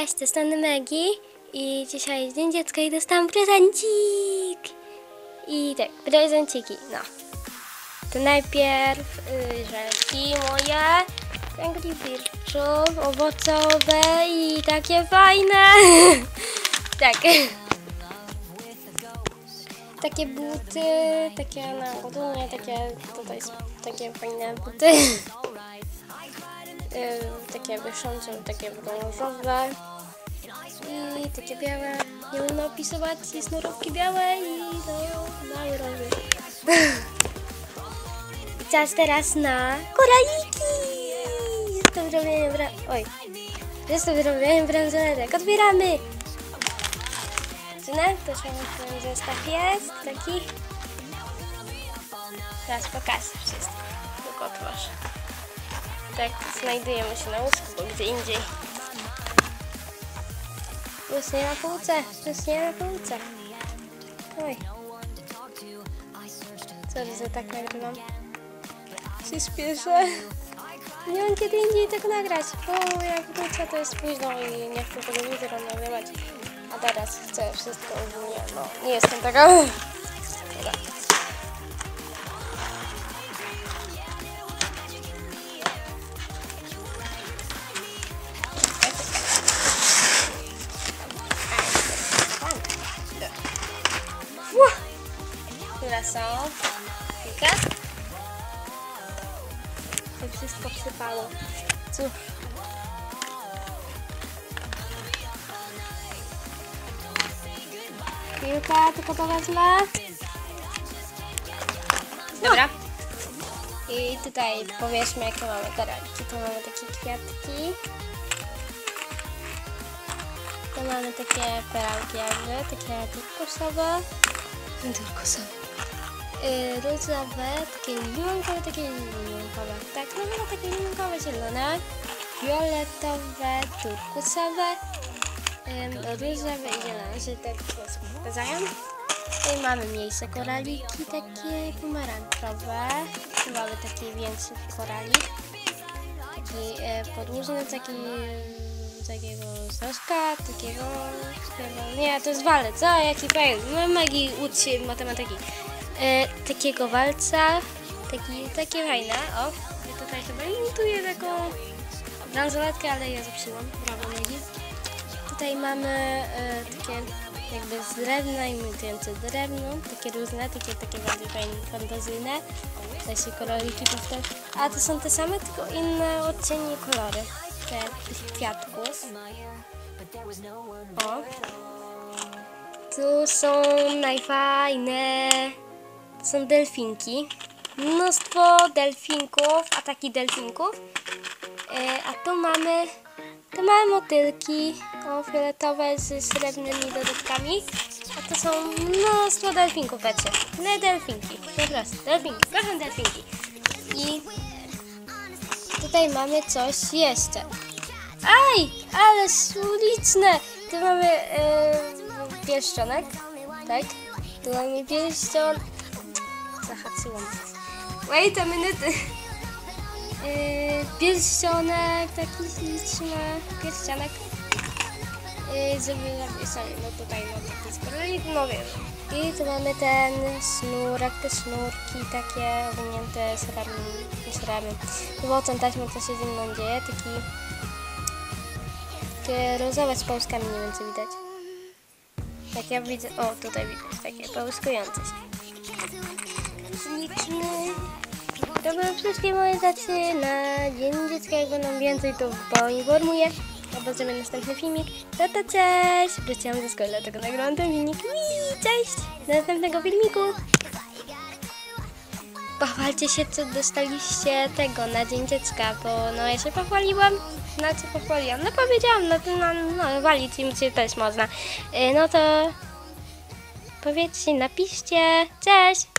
Cześć, to strony Megi i dzisiaj jest Dzień Dziecka i dostałam prezencik. I tak, prezenciki, no. To najpierw rzeczki moje, Angry Birdsów, owocowe i takie fajne. Tak. Takie buty, takie na gotunie, takie tutaj są takie fajne buty. Takie wiszące, takie brązowe i takie białe. Nie umiem opisywać, sznurówki białe i mały rowy. I czas teraz na koraliki. Jest to zrobienie bransoletek. Otwieramy! To ten zestaw jest taki. Teraz pokażę wszystko. Tylko otworzę. Tak, znajdujemy się na łóżku, bo gdzie indziej. Już nie na półce, już nie na półce. Oj. Co, że tak nagrywam? Się śpieszę. Nie mam kiedy indziej tego nagrać, bo jak wrócę to jest późno i nie chcę tego widzera nagrywać. A teraz chcę wszystko ogólnie, no nie jestem taka... Dobra. Które są? Kilka? To wszystko wsypało. Cóż. Kilka, tylko to wezmę. Dobra. I tutaj powiedzmy, jakie mamy koraliki. Tu mamy takie kwiatki. Tu mamy takie perałki jakby, takie turkusowe. Różowe, takie limonkowe, tak, no takie limonkowe, zielone, fioletowe, turkusowe, różowe i zielone, że tak pokazują. I mamy mniejsze koraliki, takie pomarańczowe, mamy taki większy koralik, taki podłużny, takiego soszka, takiego, nie, to jest walec, a jaki fail, no Megi, ucz się matematyki. Takiego walca, takie fajne, o, i tutaj chyba imituję taką bransoletkę, ale ja zepsułam, brawo Megi. Tutaj mamy takie jakby z drewna, imitujące drewno, takie różne, takie bardziej fajne, fantazyjne, tutaj się koloriki powtarzają, a to są te same, tylko inne odcienie kolory. Tych kwiatków. O. Tu są najfajne. To są delfinki. Mnóstwo delfinków, ataki delfinków. A tu mamy te małe motylki, fioletowe z srebrnymi dodatkami. A to są mnóstwo delfinków, wiecie. Nie delfinki, po prostu delfinki, proszę delfinki. I tutaj mamy coś jeszcze. Aj, ale śliczne! Tu mamy pierścionek, tak? Tu mamy pierścionek. Zahaczyłam. Wait a minute. Pierścionek, taki śliczny pierścionek. Żeby zapisać, no tutaj, no taki skorolik, no wiem. I tu mamy ten sznurek, te sznurki takie owinięte srebrem. Owocem taśmą, co się z nim dzieje, takie rozowe z polskami, nie wiem co widać. Tak ja widzę, o tutaj widać, takie połyskujące się. Śliczny. To były wszystkie moje rzeczy na Dzień Dziecka, jak będą więcej to poinformuję. Zobaczymy następny filmik. To cześć! Wróciłam ze szkoły, dlatego nagrałam ten filmik. Cześć! Do następnego filmiku! Pochwalcie się, co dostaliście tego na Dzień Dziecka, bo no ja się pochwaliłam. No co pochwaliłam? No powiedziałam, no walić im się też można. No to powiedzcie, napiszcie. Cześć!